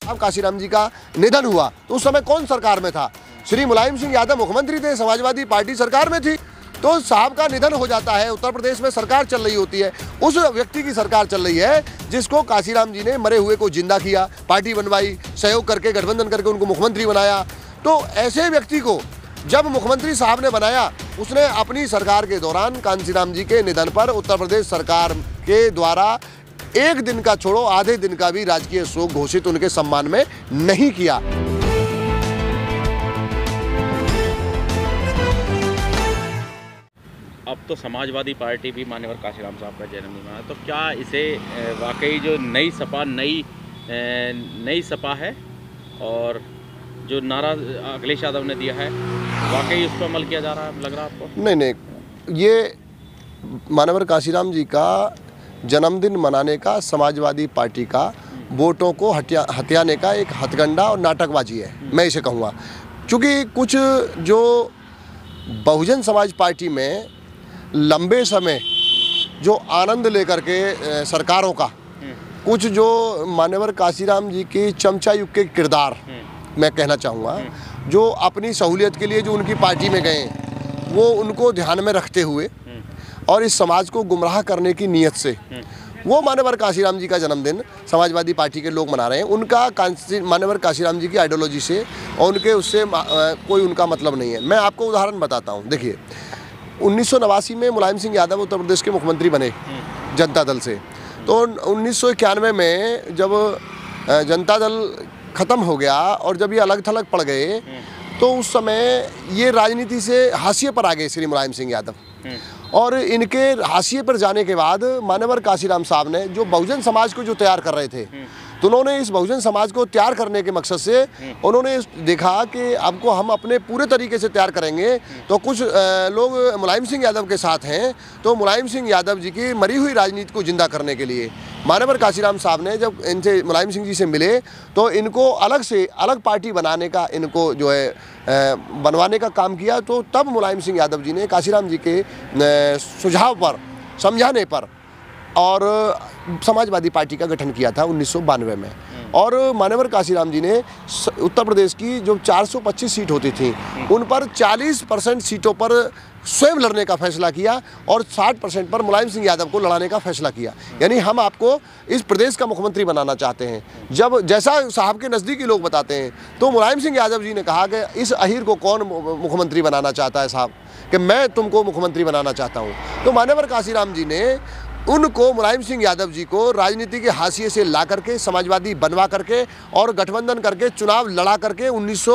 अब काशीराम जी का निधन हुआ तो उस समय कौन सरकार में था? श्री मुलायम सिंह यादव मुख्यमंत्री थे, समाजवादी पार्टी सरकार में थी। तो साहब का निधन हो जाता है, उत्तर प्रदेश में सरकार चल रही होती है, उस व्यक्ति की सरकार चल रही है जिसको काशीराम जी ने मरे हुए को जिंदा किया, पार्टी बनवाई, सहयोग करके गठबंधन करके उनको मुख्यमंत्री बनाया। तो ऐसे व्यक्ति को जब मुख्यमंत्री साहब ने बनाया, उसने अपनी सरकार के दौरान कांशीराम जी के निधन पर उत्तर प्रदेश सरकार के द्वारा एक दिन का छोड़ो आधे दिन का भी राजकीय शोक घोषित उनके सम्मान में नहीं किया। अब तो समाजवादी पार्टी भी मान्यवर काशीराम साहब का जन्मदिन है, तो क्या इसे वाकई जो नई सपा है और जो नारा अखिलेश यादव ने दिया है, वाकई उस पर अमल किया जा रहा है, लग रहा है आपको? नहीं, ये मान्यवर काशीराम जी का जन्मदिन मनाने का समाजवादी पार्टी का वोटों को हथियाने का एक हथकंडा और नाटकबाजी है, मैं इसे कहूँगा। क्योंकि कुछ जो बहुजन समाज पार्टी में लंबे समय जो आनंद लेकर के सरकारों का, कुछ जो मान्यवर काशीराम जी की चमचा युग के किरदार मैं कहना चाहूँगा, जो अपनी सहूलियत के लिए जो उनकी पार्टी में गए, वो उनको ध्यान में रखते हुए और इस समाज को गुमराह करने की नीयत से वो मान्यवर काशीराम जी का जन्मदिन समाजवादी पार्टी के लोग मना रहे हैं। उनका मान्यवर काशीराम जी की आइडियोलॉजी से और उनके उससे कोई उनका मतलब नहीं है। मैं आपको उदाहरण बताता हूँ। देखिए, 1989 में मुलायम सिंह यादव उत्तर प्रदेश के मुख्यमंत्री बने जनता दल से। तो 1991 में जब जनता दल ख़त्म हो गया और जब ये अलग थलग पड़ गए, तो उस समय ये राजनीति से हाशिए पर आ गए श्री मुलायम सिंह यादव। और इनके हाशिए पर जाने के बाद मान्यवर काशीराम साहब ने जो बहुजन समाज को जो तैयार कर रहे थे, तो उन्होंने इस बहुजन समाज को तैयार करने के मकसद से उन्होंने देखा कि आपको हम अपने पूरे तरीके से तैयार करेंगे। तो कुछ लोग मुलायम सिंह यादव के साथ हैं, तो मुलायम सिंह यादव जी की मरी हुई राजनीति को जिंदा करने के लिए मान्यवर काशीराम साहब ने जब इनसे मुलायम सिंह जी से मिले, तो इनको अलग पार्टी बनाने का, इनको जो है बनवाने का काम किया। तो तब मुलायम सिंह यादव जी ने काशीराम जी के सुझाव पर, समझाने पर और समाजवादी पार्टी का गठन किया था 1992 में। और मान्यवर काशीराम जी ने उत्तर प्रदेश की जो 425 सीट होती थी, उन पर 40% सीटों पर स्वयं लड़ने का फैसला किया और 60% पर मुलायम सिंह यादव को लड़ाने का फैसला किया। यानी हम आपको इस प्रदेश का मुख्यमंत्री बनाना चाहते हैं। जब जैसा साहब के नज़दीकी लोग बताते हैं, तो मुलायम सिंह यादव जी ने कहा कि इस अहीर को कौन मुख्यमंत्री बनाना चाहता है साहब, कि मैं तुमको मुख्यमंत्री बनाना चाहता हूँ। तो मान्यवर काशीराम जी ने उनको, मुलायम सिंह यादव जी को राजनीति के हाशिए से ला करके, समाजवादी बनवा करके और गठबंधन करके चुनाव लड़ा करके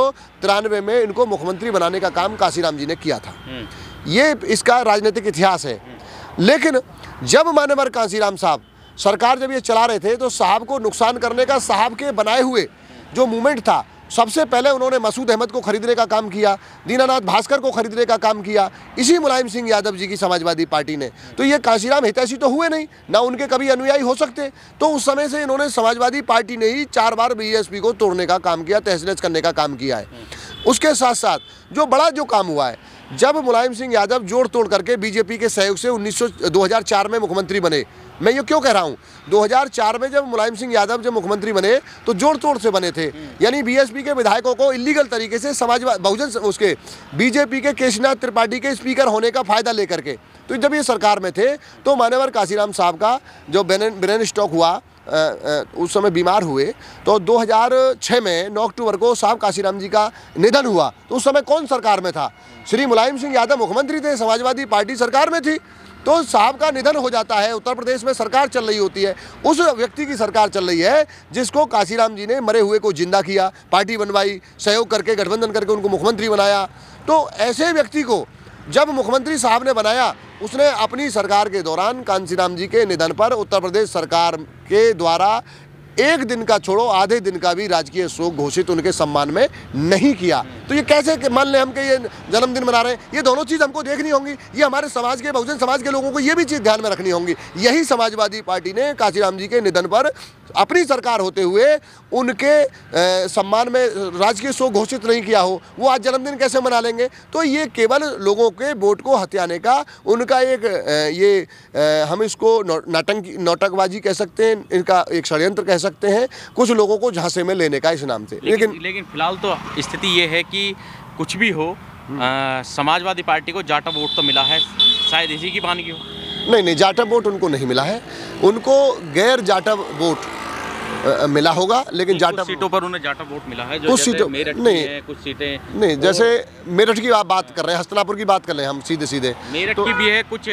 1993 में इनको मुख्यमंत्री बनाने का काम काशीराम जी ने किया था। ये इसका राजनीतिक इतिहास है। लेकिन जब मान्यवर काशीराम साहब सरकार जब ये चला रहे थे, तो साहब को नुकसान करने का साहब के बनाए हुए जो मूवमेंट था, सबसे पहले उन्होंने मसूद अहमद को खरीदने का काम किया, दीनानाथ भास्कर को खरीदने का काम किया, इसी मुलायम सिंह यादव जी की समाजवादी पार्टी ने। तो ये काशीराम हितैषी तो हुए नहीं, ना उनके कभी अनुयायी हो सकते। तो उस समय से इन्होंने समाजवादी पार्टी ने ही 4 बार बीएसपी को तोड़ने का काम किया, तहस-नहस करने का काम किया है। उसके साथ साथ जो बड़ा जो काम हुआ है, जब मुलायम सिंह यादव जोड़ तोड़ करके बीजेपी के सहयोग से 2004 में मुख्यमंत्री बने। मैं ये क्यों कह रहा हूँ, 2004 में जब मुलायम सिंह यादव जब मुख्यमंत्री बने, तो जोड़ तोड़ से बने थे। यानी बीएसपी के विधायकों को इलीगल तरीके से बहुजन उसके बीजेपी के केशनाथ त्रिपाठी के स्पीकर होने का फायदा लेकर के, तो जब ये सरकार में थे, तो मान्यवर काशीराम साहब का जो ब्रेन स्ट्रोक हुआ, उस समय बीमार हुए। तो 2006 में 9 अक्टूबर को साहब काशीराम जी का निधन हुआ। तो उस समय कौन सरकार में था? श्री मुलायम सिंह यादव मुख्यमंत्री थे, समाजवादी पार्टी सरकार में थी। तो साहब का निधन हो जाता है, उत्तर प्रदेश में सरकार चल रही होती है, उस व्यक्ति की सरकार चल रही है जिसको काशीराम जी ने मरे हुए को जिंदा किया, पार्टी बनवाई, सहयोग करके गठबंधन करके उनको मुख्यमंत्री बनाया। तो ऐसे व्यक्ति को जब मुख्यमंत्री साहब ने बनाया, उसने अपनी सरकार के दौरान कांशीराम जी के निधन पर उत्तर प्रदेश सरकार के द्वारा एक दिन का छोड़ो आधे दिन का भी राजकीय शोक घोषित उनके सम्मान में नहीं किया। तो ये कैसे मान लें हम कि ये जन्मदिन मना रहे हैं? ये दोनों चीज़ हमको देखनी होंगी। ये हमारे समाज के, बहुजन समाज के लोगों को ये भी चीज़ ध्यान में रखनी होंगी। यही समाजवादी पार्टी ने काशीराम जी के निधन पर अपनी सरकार होते हुए उनके सम्मान में राजकीय शोक घोषित नहीं किया हो, वो आज जन्मदिन कैसे मना लेंगे? तो ये केवल लोगों के वोट को हथियाने का उनका एक हम इसको नौटंकबाजी कह सकते हैं, इनका एक षड्यंत्र कह सकते हैं, कुछ लोगों को झांसे में लेने का इस नाम से। लेकिन फिलहाल तो स्थिति ये है कि कुछ भी हो, समाजवादी पार्टी को जाटा वोट तो मिला है, शायद इसी की बानगी हो। नहीं, जाटा वोट उनको नहीं मिला है, उनको गैर जाटा वोट मिला होगा, लेकिन जाटा कुछ सीटों पर उन्हें जाटा वोट मिला है, कुछ सीटों मेरठ नहीं है, कुछ सीटें नहीं, जैसे मेरठ की आप बात कर रहे हैं, हस्तिनापुर की बात कर रहे हैं हम सीधे मेरठ की भी है, कुछ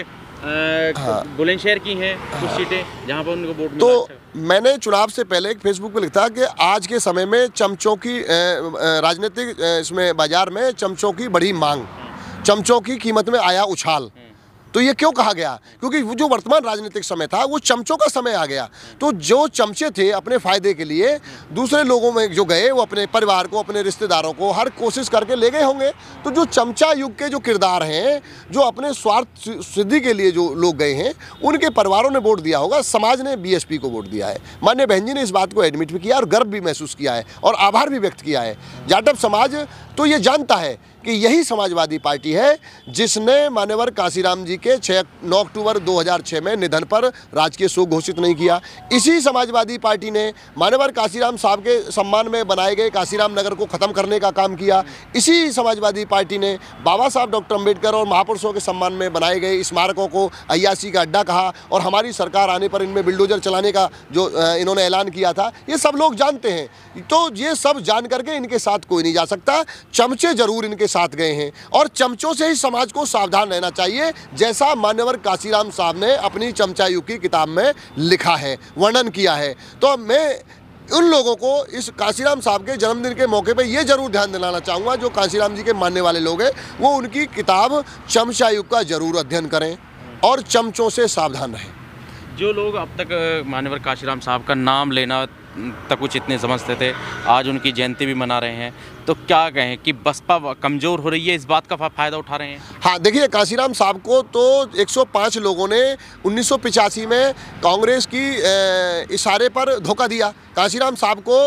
बुलंदशहर की हैं कुछ सीटें जहां पर उनको वोट मिला। तो मैंने चुनाव से पहले एक फेसबुक पे लिखा कि आज के समय में चमचों की राजनीतिक इसमें बाजार में चमचों की बड़ी मांग, चमचों की कीमत में आया उछाल। तो ये क्यों कहा गया? क्योंकि वो जो वर्तमान राजनीतिक समय था वो चमचों का समय आ गया। तो जो चमचे थे अपने फायदे के लिए दूसरे लोगों में जो गए, वो अपने परिवार को, अपने रिश्तेदारों को हर कोशिश करके ले गए होंगे। तो जो चमचा युग के जो किरदार हैं, जो अपने स्वार्थ सिद्धि के लिए जो लोग गए हैं, उनके परिवारों ने वोट दिया होगा। समाज ने बीएसपी को वोट दिया है। माननीय बहन जी ने इस बात को एडमिट भी किया और गर्व भी महसूस किया है और आभार भी व्यक्त किया है। जाटव समाज तो ये जानता है कि यही समाजवादी पार्टी है जिसने मान्यवर काशीराम जी के 9 अक्टूबर 2006 में निधन पर राजकीय शोक घोषित नहीं किया। इसी समाजवादी पार्टी ने मान्यवर काशीराम साहब के सम्मान में बनाए गए काशीराम नगर को ख़त्म करने का काम किया। इसी समाजवादी पार्टी ने बाबा साहब डॉक्टर अम्बेडकर और महापुरुषों के सम्मान में बनाए गए स्मारकों को अय्याशी का अड्डा कहा और हमारी सरकार आने पर इनमें बिल्डोजर चलाने का जो इन्होंने ऐलान किया था, ये सब लोग जानते हैं। तो ये सब जान करके इनके साथ कोई नहीं जा सकता। चमचे जरूर इनके साथ गए हैं और चमचों से ही समाज को सावधान रहना चाहिए, जैसा मान्यवर काशीराम साहब ने अपनी चमचायुग की किताब में लिखा है, वर्णन किया है। तो मैं उन लोगों को इस काशीराम साहब के जन्मदिन के मौके पे ये जरूर ध्यान दिलाना चाहूँगा, जो काशीराम जी के मानने वाले लोग हैं, वो उनकी किताब चमचायुग का जरूर अध्ययन करें और चमचों से सावधान रहें। जो लोग अब तक मान्यवर काशीराम साहब का नाम लेना तक कुछ इतने समझते थे, आज उनकी जयंती भी मना रहे हैं, तो क्या कहें कि बसपा कमज़ोर हो रही है, इस बात का फ़ायदा उठा रहे हैं? हाँ, देखिए, काशीराम साहब को तो 105 लोगों ने 1985 में कांग्रेस की इशारे पर धोखा दिया। काशीराम साहब को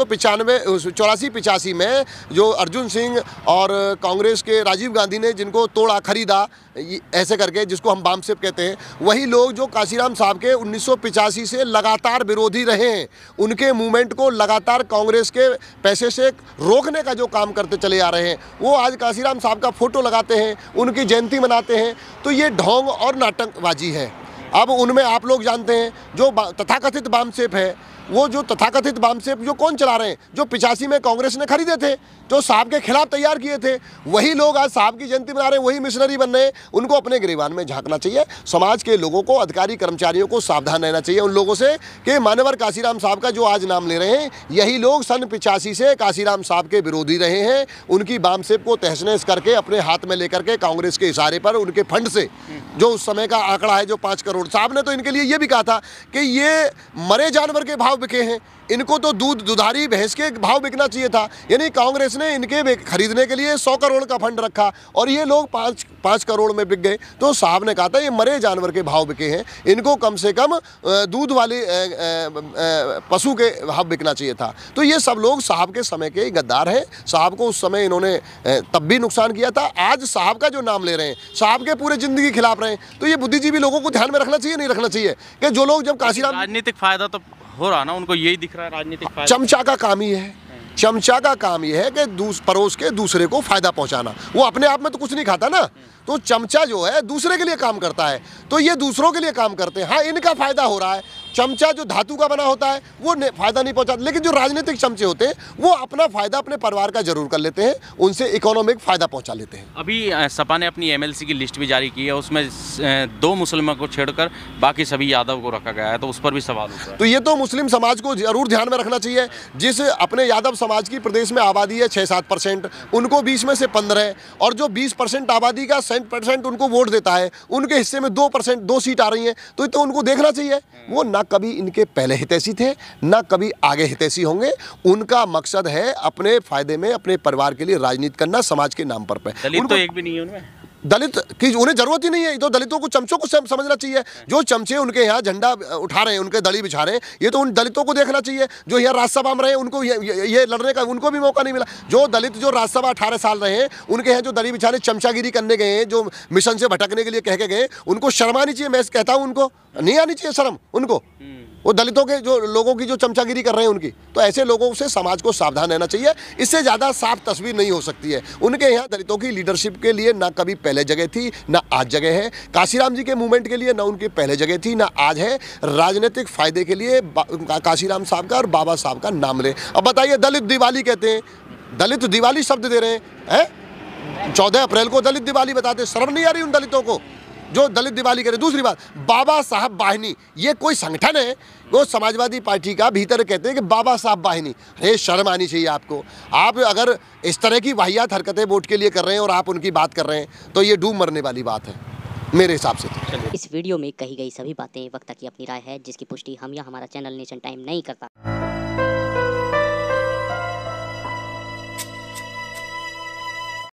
1984-85 में जो अर्जुन सिंह और कांग्रेस के राजीव गांधी ने जिनको तोड़ा, खरीदा, ऐसे करके, जिसको हम बामसेप कहते हैं, वही लोग जो काशीराम साहब के 1985 से लगातार विरोधी रहे हैं, उनके मूवमेंट को लगातार कांग्रेस के पैसे से रोकने का जो काम करते चले आ रहे हैं, वो आज काशीराम साहब का फोटो लगाते हैं, उनकी जयंती मनाते हैं। तो ये ढोंग और नाटकबाजी है। अब उनमें आप लोग जानते हैं जो तथाकथित बामसेप है, वो जो तथाकथित बामसेप जो कौन चला रहे हैं, जो 85 में कांग्रेस ने खरीदे थे, जो साहब के खिलाफ तैयार किए थे, वही लोग आज साहब की जयंती मना रहे हैं, वही मिशनरी बन रहे हैं। उनको अपने गिरेबान में झांकना चाहिए। समाज के लोगों को, अधिकारी कर्मचारियों को सावधान रहना चाहिए उन लोगों से कि मान्यवर काशीराम साहब का जो आज नाम ले रहे हैं, यही लोग सन 85 से काशीराम साहब के विरोधी रहे हैं। उनकी बामसेप को तहस नहस करके अपने हाथ में लेकर के कांग्रेस के इशारे पर उनके फंड से, जो उस समय का आंकड़ा है जो 5 करोड़, साहब ने तो इनके लिए ये भी कहा था कि ये मरे जानवर के भाव बिके हैं, इनको तो दुधारी भैंस के भाव बिकना चाहिए था। यानी कांग्रेस ने इनके खरीदने के लिए 100 करोड़ का फंड रखा और ये लोग 5 करोड़ में बिक गए। तो साहब ने कहा था ये मरे जानवर के भाव बिके हैं, इनको कम से कम दूध वाले पशु के भाव बिकना चाहिए था। तो ये सब लोग साहब के समय के गद्दार हैं। साहब को उस समय इन्होंने तब भी नुकसान किया था, आज साहब का जो नाम ले रहे हैं, साहब के पूरे जिंदगी खिलाफ रहे हैं। तो ये बुद्धिजीवी लोगों को ध्यान में रखना चाहिए, नहीं रखना चाहिए कि जो लोग जब काशीराम, राजनीतिक फायदा तो हो रहा ना, उनको यही दिख रहा है राजनीतिक फायदा। चमचा का काम ही है, चमचा का काम यह है कि परोस के दूसरे को फायदा पहुंचाना। वो अपने आप में तो कुछ नहीं खाता ना, तो चमचा जो है दूसरे के लिए काम करता है, तो ये दूसरों के लिए काम करते हैं। हाँ, इनका फायदा हो रहा है। चमचा जो धातु का बना होता है वो फायदा नहीं पहुंचाता, लेकिन जो राजनीतिक चमचे होते हैं वो अपना फायदा अपने परिवार का जरूर कर लेते हैं, उनसे इकोनॉमिक फायदा पहुंचा लेते हैं। अभी सपा ने अपनी एमएलसी की लिस्ट भी जारी की है, उसमें 2 मुस्लिमों को छेड़कर बाकी सभी यादव को रखा गया है, तो उस पर भी सवाल उठा है। तो ये तो मुस्लिम समाज को जरूर ध्यान में रखना चाहिए। जिस अपने यादव समाज की प्रदेश में आबादी है 6-7%, उनको 20 में से 15, और जो 20% आबादी का 60% उनको वोट देता है, उनके हिस्से में 2% 2 सीट आ रही हैं। तो उनको देखना चाहिए। वो ना कभी इनके पहले हितैषी थे, ना कभी आगे हितैषी होंगे। उनका मकसद है अपने फायदे में अपने परिवार के लिए राजनीति करना, समाज के नाम पर। दलित तो एक भी नहीं है उनमें। दलित की उन्हें जरूरत ही नहीं है। तो दलितों को, चमचों को समझना चाहिए। जो चमचे उनके यहाँ झंडा उठा रहे हैं, उनके दली बिछा रहे हैं, ये तो उन दलितों को देखना चाहिए। जो यहाँ राज्यसभा में रहे उनको ये लड़ने का उनको भी मौका नहीं मिला। जो दलित जो राज्यसभा 18 साल रहे हैं, उनके यहाँ जो दली बिछाने चमचागिरी करने गए हैं, जो मिशन से भटकने के लिए कह के गए, उनको शर्म आनी चाहिए। मैं कहता हूँ उनको नहीं आनी चाहिए शर्म उनको, वो दलितों के जो लोगों की जो चमचागिरी कर रहे हैं उनकी। तो ऐसे लोगों से समाज को सावधान रहना चाहिए। इससे ज़्यादा साफ तस्वीर नहीं हो सकती है। उनके यहाँ दलितों की लीडरशिप के लिए ना कभी पहले जगह थी, ना आज जगह है। काशीराम जी के मूवमेंट के लिए ना उनकी पहले जगह थी, ना आज है। राजनीतिक फायदे के लिए काशीराम साहब का और बाबा साहब का नाम ले। अब बताइए, दलित दिवाली कहते हैं, दलित दिवाली शब्द दे रहे हैं 14 अप्रैल को दलित दिवाली बताते। शर्म नहीं आ रही उन दलितों को जो दलित दिवाली करे? दूसरी बात, बाबा साहब वाहिनी, ये कोई संगठन है? वो समाजवादी पार्टी का भीतर कहते हैं कि बाबा साहब वाहिनी। अरे शर्म आनी चाहिए आपको। आप अगर इस तरह की वाहियात हरकतें वोट के लिए कर रहे हैं और आप उनकी बात कर रहे हैं, तो ये डूब मरने वाली बात है मेरे हिसाब से। इस वीडियो में कही गई सभी बातें वक्ता की अपनी राय है, जिसकी पुष्टि हम या हमारा चैनल नेशन टाइम नहीं करता।